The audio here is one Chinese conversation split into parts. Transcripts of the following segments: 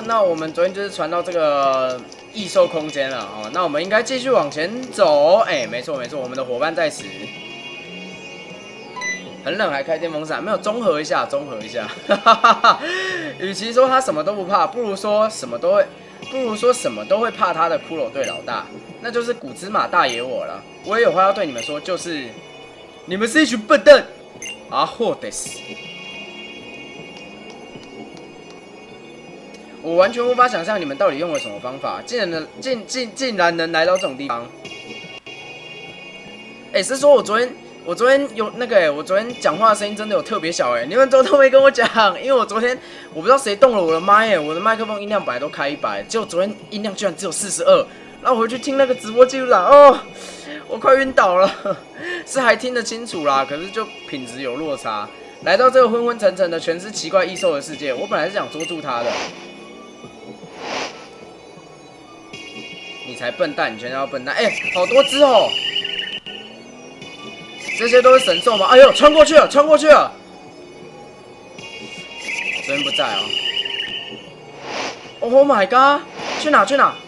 那我们昨天就是传到这个异兽空间了哦。那我们应该继续往前走。哎，没错没错，我们的伙伴在此。很冷还开电风扇，没有综合一下，综合一下。与其说他什么都不怕，不如说什么都会怕他的骷髅队老大，那就是古芝麻大爷我了。我也有话要对你们说，就是你们是一群笨蛋。啊，或得死！我完全无法想象你们到底用了什么方法，竟然能来到这种地方。哎，是说我昨天有那个我昨天讲话的声音真的有特别小你们都没跟我讲，因为我昨天我不知道谁动了我的麦我的麦克风音量本来都开100，结果昨天音量居然只有42，然后我回去听那个直播记录啦，哦，我快晕倒了，是还听得清楚啦，可是就品质有落差。来到这个昏昏沉沉的全是奇怪异兽的世界，我本来是想捉住他的。你才笨蛋，你全家笨蛋！好多只哦。这些都是神兽吗？哎呦，穿过去了，穿过去了！昨天不在哦。Oh my god！ 去哪？去哪？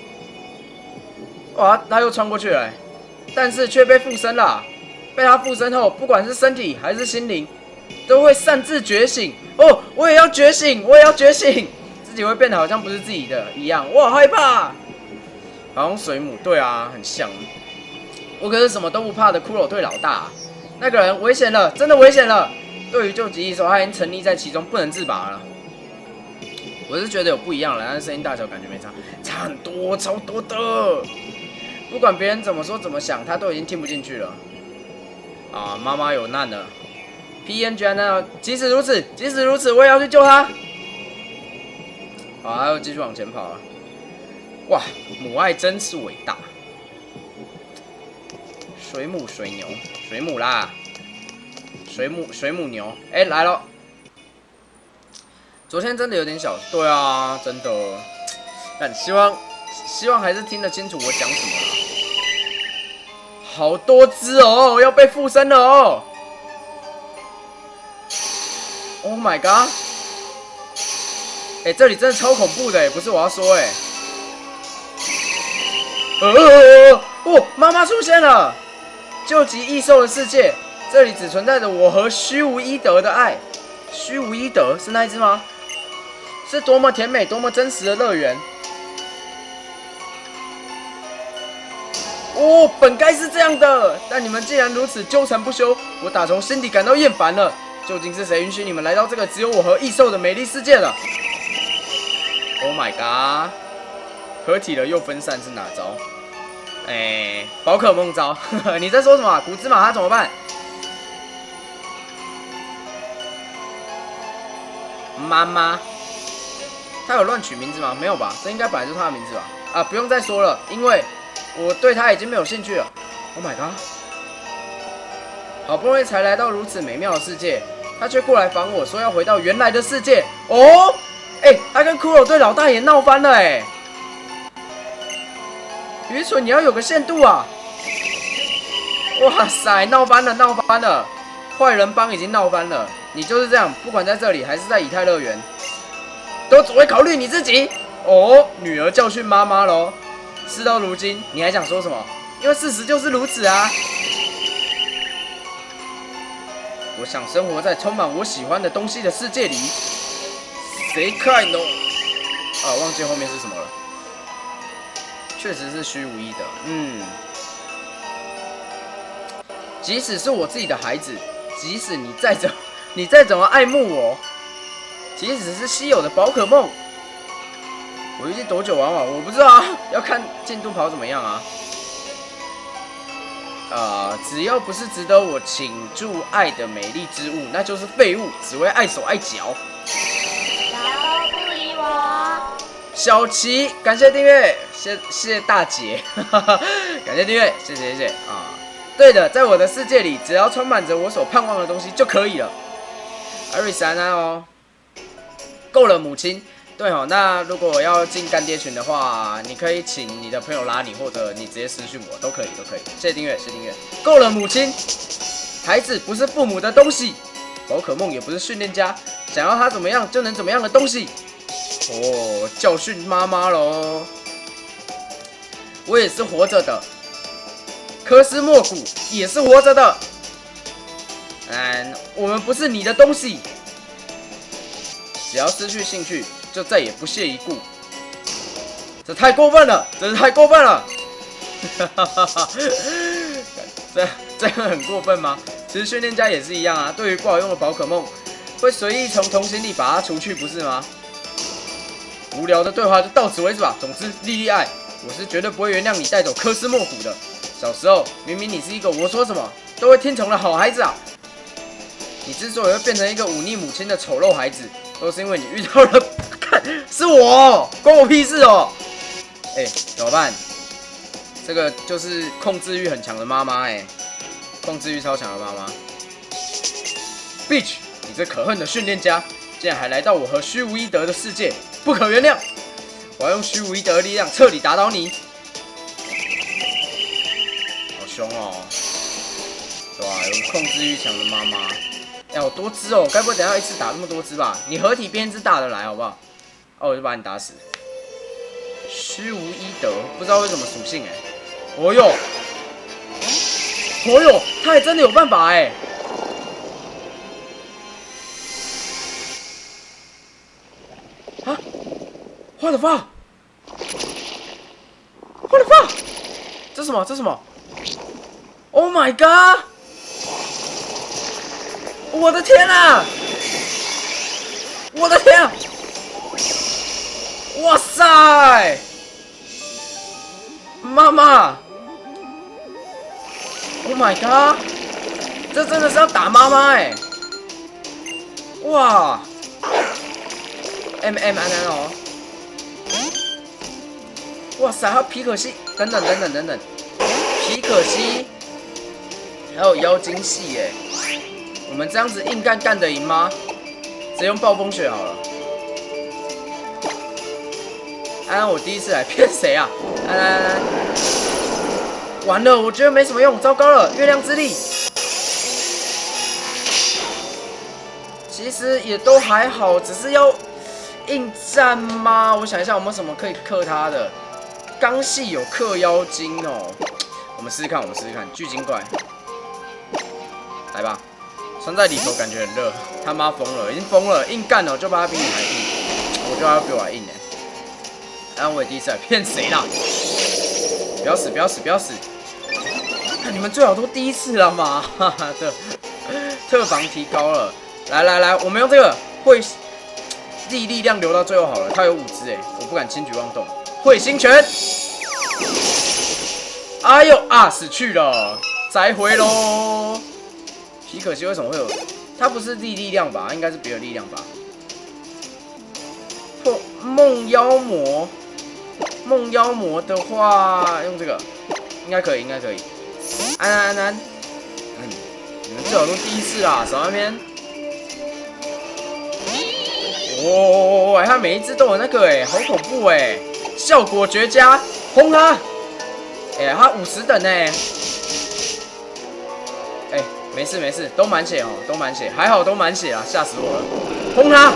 哇，他又穿过去了，但是却被附身了。被他附身后，不管是身体还是心灵，都会擅自觉醒。哦，我也要觉醒，我也要觉醒，自己会变得好像不是自己的一样。我好害怕，好像水母，对啊，很像。我可是什么都不怕的骷髅队老大，那个人危险了，真的危险了。对于救急异兽，他已经沉溺在其中，不能自拔了。我是觉得有不一样了，但是声音大小感觉没差，差很多，超多的。不管别人怎么说怎么想，他都已经听不进去了。啊，妈妈有难了 ！PN 居然呢，即使如此，我也要去救他。好，他又继续往前跑了。哇，母爱真是伟大。水母、水牛、水母啦，水母牛，来了。昨天真的有点小，对啊，真的。但希望还是听得清楚我讲什么啦。好多只哦，要被附身了哦。Oh my god！ 这里真的超恐怖的不是我要说妈妈出现了。救急异兽的世界，这里只存在着我和虚无伊德的爱。虚无伊德是那一只吗？是多么甜美、多么真实的乐园。哦，本该是这样的，但你们既然如此纠缠不休，我打从心底感到厌烦了。究竟是谁允许你们来到这个只有我和异兽的美丽世界了 ？Oh my god！ 合体了又分散是哪招？宝可梦招，你在说什么古芝麻他怎么办？妈妈，他有乱取名字吗？没有吧，这应该本来就是他的名字吧？啊，不用再说了，因为我对他已经没有兴趣了。Oh my god！ 好不容易才来到如此美妙的世界，他却过来烦我说要回到原来的世界。哦，他跟骷髅队老大也闹翻了愚蠢，你要有个限度啊！哇塞，闹翻了，闹翻了！坏人帮已经闹翻了，你就是这样，不管在这里还是在以太乐园，都只会考虑你自己。哦，女儿教训妈妈喽。事到如今，你还想说什么？因为事实就是如此啊！我想生活在充满我喜欢的东西的世界里。谁看呢？啊，忘记后面是什么了。确实是虚无意的，即使是我自己的孩子，即使你再怎么爱慕我，即使是稀有的宝可梦，我预计多久玩完？我不知道啊，要看进度跑怎么样啊。只要不是值得我倾注爱的美丽之物，那就是废物，只会碍手碍脚。 不理我。 小琪，感谢订阅，谢谢大姐，感谢订阅，谢谢啊！对的，在我的世界里，只要充满着我所盼望的东西就可以了。艾瑞斯安安哦，够了，母亲。对哦，那如果要进干爹群的话，你可以请你的朋友拉你，或者你直接私讯我，都可以。谢谢订阅，谢谢订阅。够了，母亲。孩子不是父母的东西，宝可梦也不是训练家，想要他怎么样就能怎么样的东西。 哦，教训妈妈喽！我也是活着的，科斯莫古也是活着的。我们不是你的东西。只要失去兴趣，就再也不屑一顾。这太过分了，真是太过分了！这样很过分吗？其实训练家也是一样啊，对于不好用的宝可梦，会随意从童心里把它除去，不是吗？无聊的对话就到此为止吧。总之，莉莉爱，我是绝对不会原谅你带走科斯莫古的。小时候，明明你是一个我说什么都会听从的好孩子啊！你之所以会变成一个忤逆母亲的丑陋孩子，都是因为你遇到了，看是我，关我屁事哦！怎么办？这个就是控制欲很强的妈妈控制欲超强的妈妈。Beach， 你这可恨的训练家，竟然还来到我和虚无一德的世界，不可原谅！我要用虚无一德的力量彻底打倒你。好凶哦！对吧？有控制欲强的妈妈。好多只哦，该不会等一下一次打那么多只吧？你合体变一只大的来好不好？我就把你打死。虚无一德，不知道为什么属性哦哟，他还真的有办法啊 ！What the fuck？ What the fuck？ 这什么？这什么 ？Oh my god！ 我的天啊！我的天啊！哇塞！妈妈 ！Oh my god！ 这真的是要打妈妈哇 ！MM 哦！哇塞，还有皮可西，等等，皮可西，还有妖精系我们这样子硬干得赢吗？直接用暴风雪好了。我第一次来骗谁啊？完了，我觉得没什么用，糟糕了，月亮之力。其实也都还好，只是要硬战吗？我想一下，有没有什么可以克他的？刚系有克妖精哦，我们试试看，巨精怪，来吧。穿在里头感觉很热，他妈疯了，已经疯了，硬干了，就怕他比你还硬，我觉得他比我还硬我也第一次来骗谁啦？不要死！看你们最好都第一次了嘛，哈哈的，特防提高了，来，我们用这个力量留到最后好了，他有5只我不敢轻举妄动，彗星拳，哎呦啊，死去了，再回喽。皮可惜为什么会有？它不是力量吧？应该是别的力量吧？梦妖魔的话，用这个应该可以。安，你们最好都第一次啦，少那边。它每一只都有那个好恐怖效果绝佳，轰它！它50等没事，都满血还好都满血啊，吓死我了！轰他！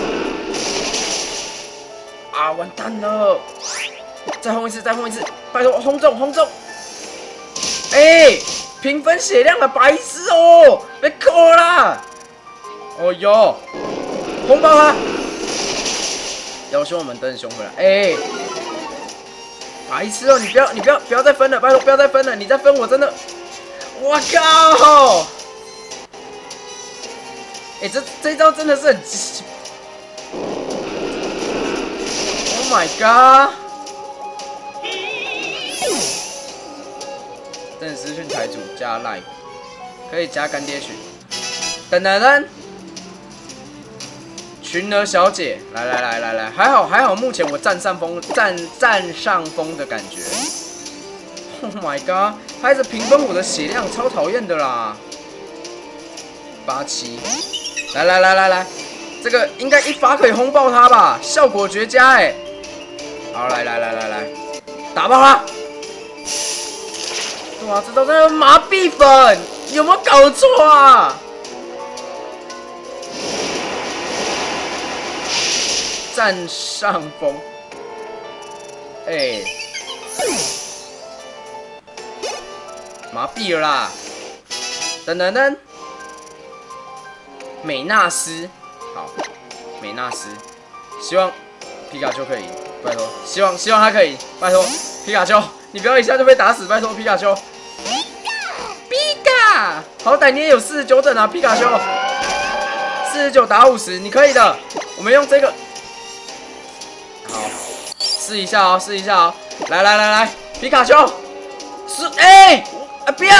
啊，完蛋了！再轰一次，拜托轰中！平分血量的白痴哦，被扣啦！哦哟，轰爆他！要凶我们等凶回来，白痴哦，你不要再分了，拜托不要再分了，你再分我真的，我靠！这一招真的是很，Oh my god！ 真的私讯台主加 Line， 可以加干爹群。等，群儿小姐，来，还好，目前我占上风的感觉。Oh my god！ 他一直平分我的血量，超讨厌的啦。87。来，这个应该一发可以轰爆他吧？效果绝佳好，来，打爆他！哇，这招真的麻痹粉，有没有搞错啊？ 占上风。哎，麻痹了啦！等等等，美纳斯，好，美纳斯，希望皮卡丘可以，拜托，希望他可以，拜托，皮卡丘，你不要一下就被打死，拜托，皮卡丘。皮卡，好歹你也有49等啊，皮卡丘，49打50，你可以的。我们用这个，好，试一下哦，试一下哦。来，皮卡丘，是不要，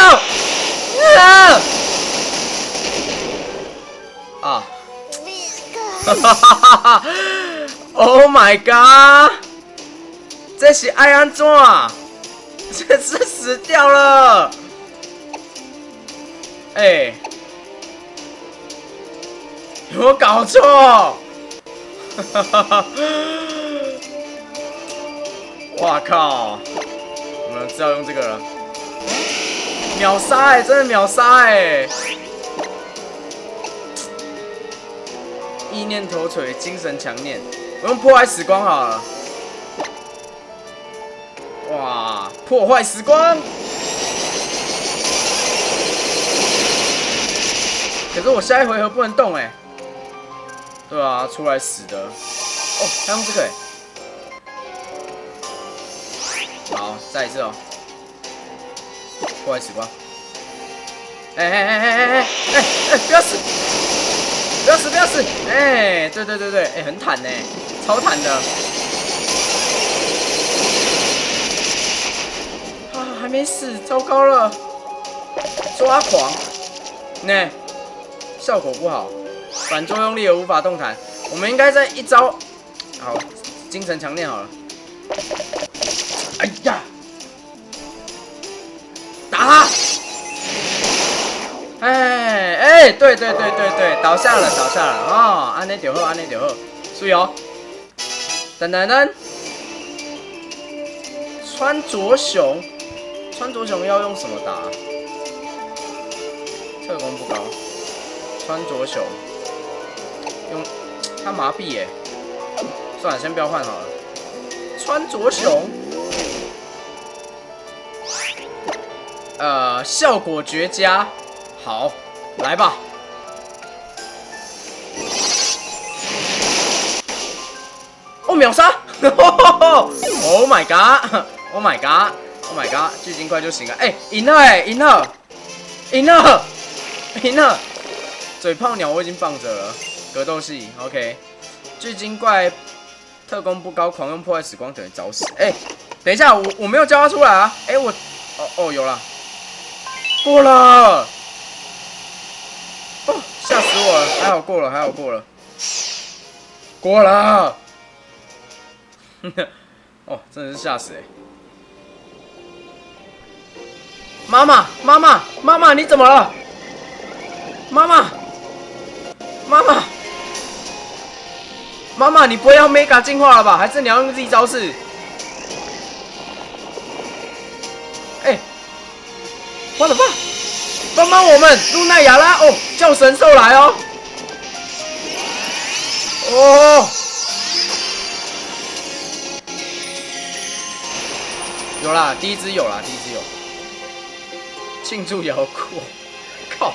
啊，哈哈哈哈 ！Oh my god！ 这是爱安怎？这是死掉了！哎，有没有搞错？哈哈哈！哇靠！我们知道用这个了，秒杀哎，真的秒杀哎！意念头锤，精神强念，我用破坏时光好了。哇，破坏时光！可是我下一回合不能动哎。对啊，出来死的。哦，还用这个哎。好，再一次哦。破坏时光。不要死！不要死！不要死！哎，对，哎，很坦呢，超坦的。啊，还没死，糟糕了！抓狂，呢，效果不好，反作用力而无法动弹。我们应该在一招，好，精神强练好了。哎呀，打他！对，倒下了哦，安内就好，注意哦。等，穿着熊要用什么打？特攻不高，穿着熊用他麻痹耶，算了，先不要换好了。穿着熊，效果绝佳，好，来吧。哦，秒杀 ！Oh my god！Oh my god！Oh my god！ 巨鲸怪就行了。哎，赢了！嘴炮鸟我已经放着了，格斗系 OK。巨鲸怪特攻不高，狂用破坏时光等于找死。哎，等一下，我没有叫他出来啊。哎，有了，过了。哦，吓死我了！还好过了。过了。哦，真的是吓死哎！妈妈，你怎么了？妈妈，你不会要 Mega 进化了吧？还是你要用 Z 招式？哎，我的妈！帮帮我们，露奈亚拉哦，叫神兽来哦！哦。有啦，第一只有。庆祝摇过，靠！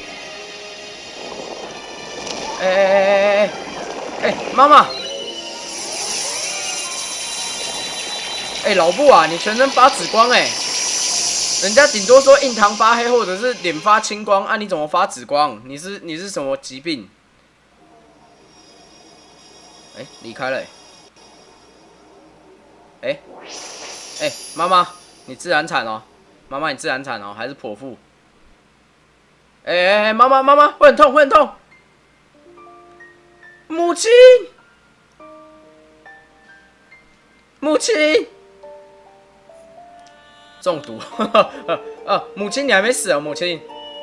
妈妈！老布啊，你全身发紫光哎！人家顶多说印堂发黑或者是脸发青光啊，你怎么发紫光？你是什么疾病？离开了妈妈，你自然产哦，还是剖腹？妈妈，会很痛！母亲，中毒，母亲你还没死啊，母亲，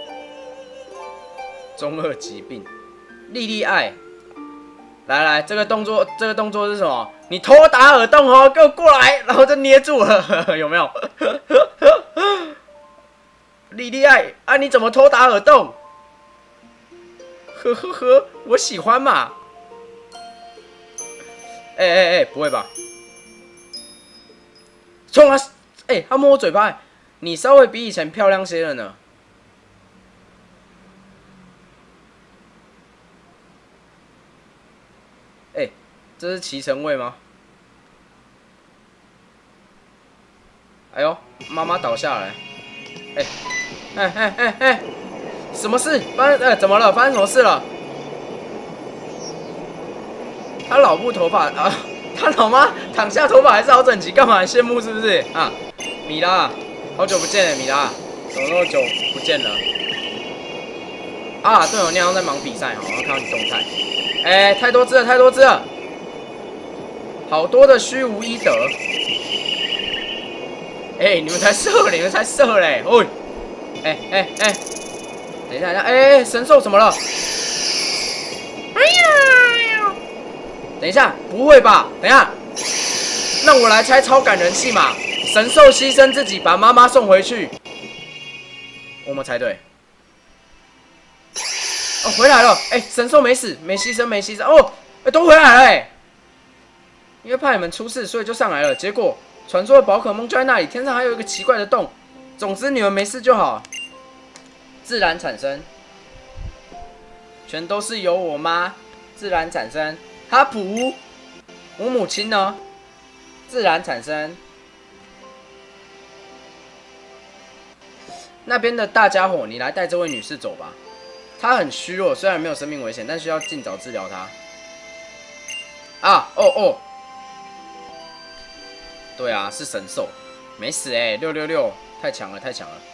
中二疾病，莉莉爱，来，这个动作是什么？你偷打耳洞哦，给我过来，然后就捏住了，有没有？莉莉爱啊，你怎么偷打耳洞？呵，我喜欢嘛。 不会吧？冲啊！他摸我嘴巴，你稍微比以前漂亮些了呢。这是骑乘位吗？哎呦，妈妈倒下来！什么事？怎么了？发生什么事了？他老布头发啊，他老妈躺下头发还是好整齐，干嘛很羡慕是不是？啊，米拉，好久不见了，米拉，怎么那么久不见了？啊，对哦，那样在忙比赛，好，然后看到你动态。太多只了，太多只了，好多的虚无伊德。你们才射嘞，你们才射嘞！哦，等一下，神兽怎么了？等一下，不会吧？等一下，那我来猜超感人戏码，神兽牺牲自己把妈妈送回去。我们猜对。哦，回来了！神兽没死，没牺牲。哦，都回来了因为怕你们出事，所以就上来了。结果传说的宝可梦就在那里，天上还有一个奇怪的洞。总之你们没事就好。自然产生，全都是由我妈自然产生。哈普，我母亲呢？自然产生。那边的大家伙，你来带这位女士走吧。她很虚弱，虽然没有生命危险，但需要尽早治疗她。对啊，是神兽，没死666，太强了。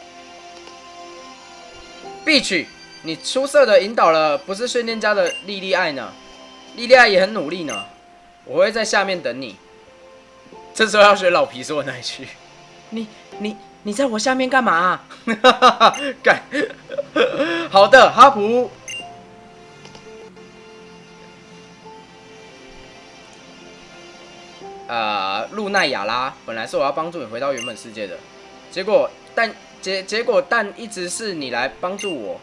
必取，你出色的引导了不是训练家的莉莉爱呢，莉莉爱也很努力呢，我会在下面等你。这时候要学老皮说的那一句，你在我下面干嘛干，好的，哈普。露奈亚拉，本来是我要帮助你回到原本世界的，结果一直是你来帮助我，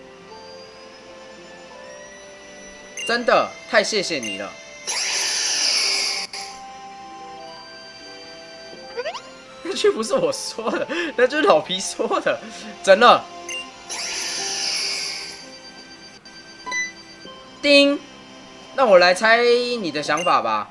真的太谢谢你了。那句不是我说的，那句老皮说的，真的。叮，那我来猜你的想法吧。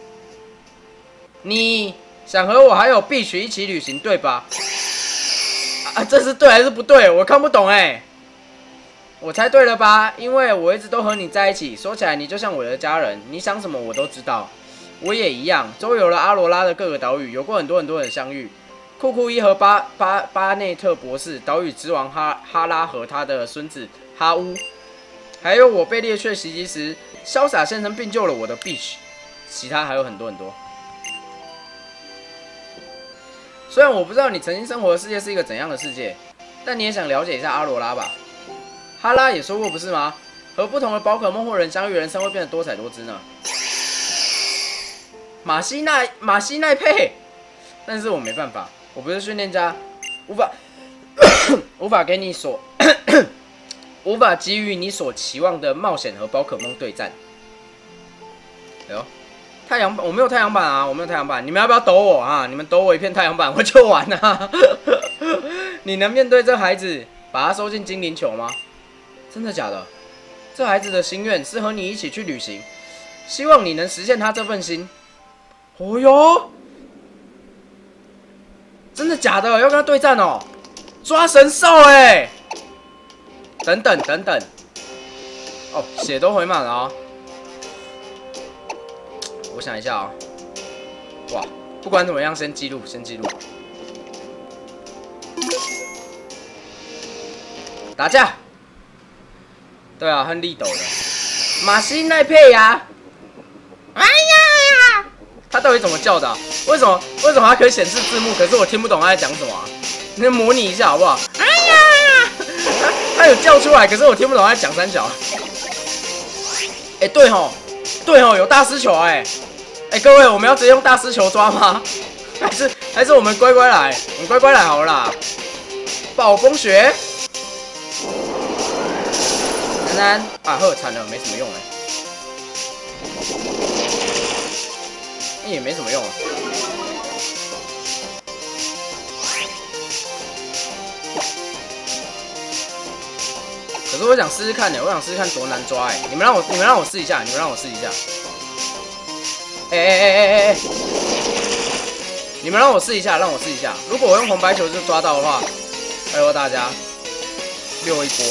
你想和我还有碧曲一起旅行，对吧？这是对还是不对？我看不懂我猜对了吧？因为我一直都和你在一起，说起来你就像我的家人，你想什么我都知道。我也一样，周游了阿罗拉的各个岛屿，有过很多人相遇。库库伊和巴内特博士，岛屿之王哈拉和他的孙子哈乌，还有我被猎雀袭击时，潇洒现身并救了我的 Beach， 其他还有很多。虽然我不知道你曾经生活的世界是一个怎样的世界，但你也想了解一下阿罗拉吧？哈拉也说过不是吗？和不同的宝可梦或人相遇，人生会变得多彩多姿呢。马西奈佩，但是我没办法，我不是训练家，无法给你无法给予你所期望的冒险和宝可梦对战。哎呦！太阳板，我没有太阳板啊，你们要不要抖我啊？你们抖我一片太阳板，我就完了。你能面对这孩子，把他收进精灵球吗？真的假的？这孩子的心愿是和你一起去旅行，希望你能实现他这份心。哦哟，真的假的？要跟他对战哦？抓神兽等等，哦，血都回满了哦。我想一下哦，哇，不管怎么样，先记录。打架，对啊，很利斗的马西奈佩呀，哎呀，他到底怎么叫的为什么他可以显示字幕，可是我听不懂他在讲什么你模拟一下好不好？哎呀，他有叫出来，可是我听不懂他在讲三小。对吼，有大师球各位，我们要直接用大师球抓吗？还是我们乖乖来？我们乖乖来好了啦。暴风雪，惨了，没什么用也没什么用啊。可是我想试试看呢，我想试试看多难抓哎！你们让我试一下，你们让我试一下。哎！你们让我试一下，让我试一下。如果我用红白球就抓到的话，拜托大家溜一波，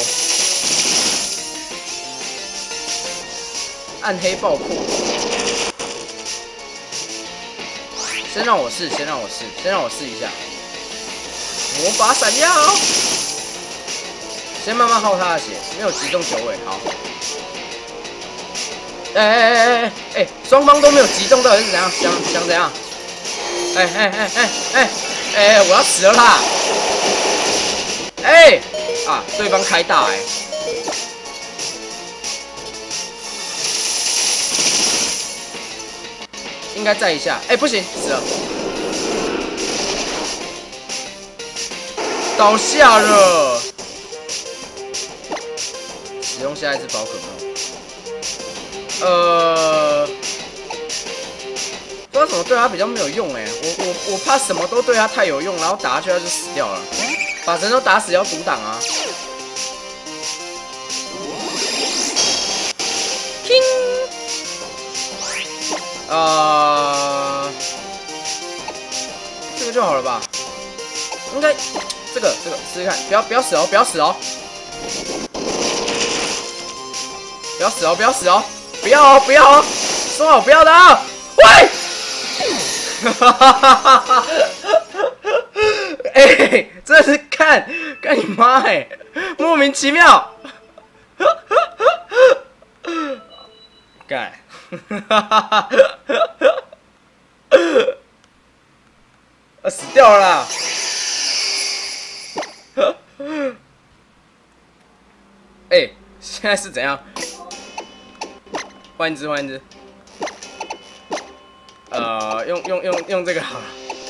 暗黑爆破。先让我试一下。魔法闪耀，先慢慢耗他的血，没有击中9尾，好。双方都没有击中，到底是怎样？想怎样？我要死了啦！对方开大应该再一下，不行，死了，倒下了。使用下一只宝可梦。不知道怎么对他比较没有用我怕什么都对他太有用，然后打下去他就死掉了。把神兽打死要独挡啊！这个就好了吧？应该这个试试看，不要死哦，不要死哦！不要死哦！不要死哦！不要哦！不要哦！说好不要的啊！喂！真的是干你妈莫名其妙！干！死掉了啦！现在是怎样？换一只。用这个好了。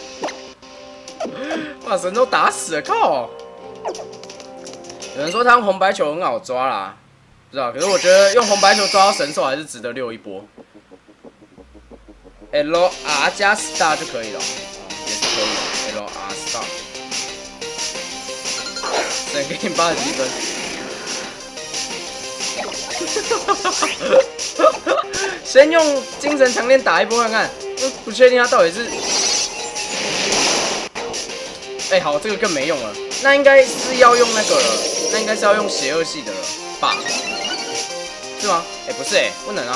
把神兽打死了，靠！有人说他用红白球很好抓啦，不知道。可是我觉得用红白球抓到神兽还是值得溜一波。LR 加 Star 就可以了，也是可以的。LR Star， 只能给你80积分。先用精神强链打一波看看，不确定他到底是。好，这个更没用了。那应该是要用那个了，那应该是要用邪恶系的了吧？是吗？不是不能啊。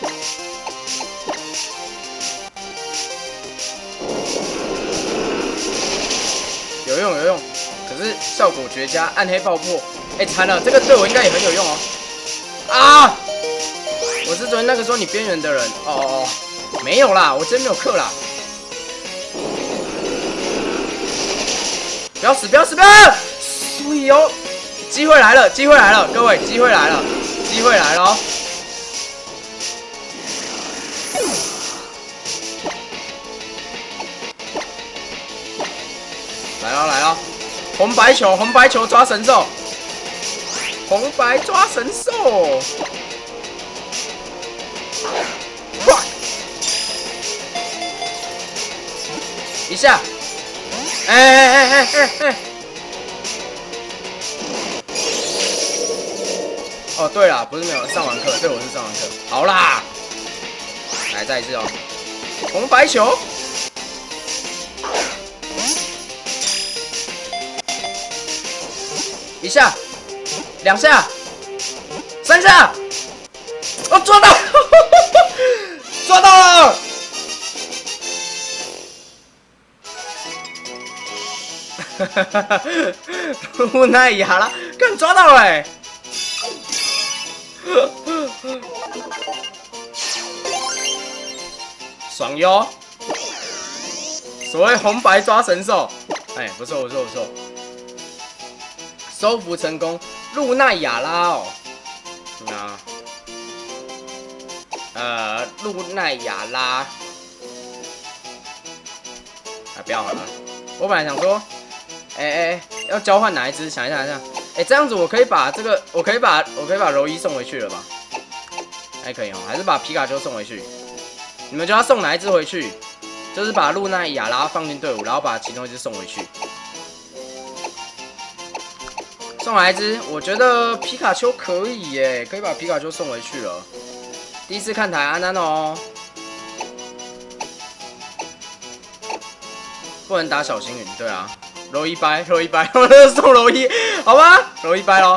有用，可是效果绝佳，暗黑爆破。惨了，这个对我应该也很有用哦。啊！我是昨天那个说你边缘的人没有啦，我今天没有课啦。不要死！所以机会来了，各位，机会来了哦！来了！红白球抓神兽，红白抓神兽，哇！一下。对啦，不是没有上完课，对，我是上完课。好啦，来再一次哦，红白球，1下，2下，3下，抓到，抓到了！无奈呀啦，干抓到了爽哟！所谓红白抓神兽，不错，收服成功，露奈亚拉露奈亚拉，不要好了，我本来想说。要交换哪一只？想一下。这样子我可以把这个，我可以把柔一送回去了吧？还可以哦，还是把皮卡丘送回去。 你们就要送哪一只回去？就是把露娜、亚拉放进队伍，然后把其中一只送回去。送哪一只？我觉得皮卡丘可以耶，可以把皮卡丘送回去了。第一次看台安安哦，不能打小星云，对啊。柔一掰，我就送柔一，好吧，柔一掰咯。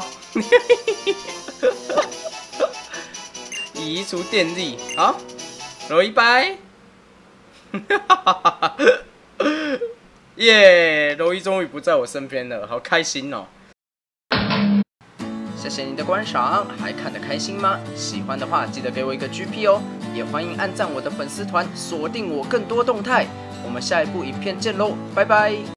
移除电力，好，柔一掰。耶，柔一终于不在我身边了，好开心哦！谢谢你的观赏，还看得开心吗？喜欢的话记得给我一个 GP 哦，也欢迎按赞我的粉丝团，锁定我更多动态。我们下一部影片见喽，拜拜。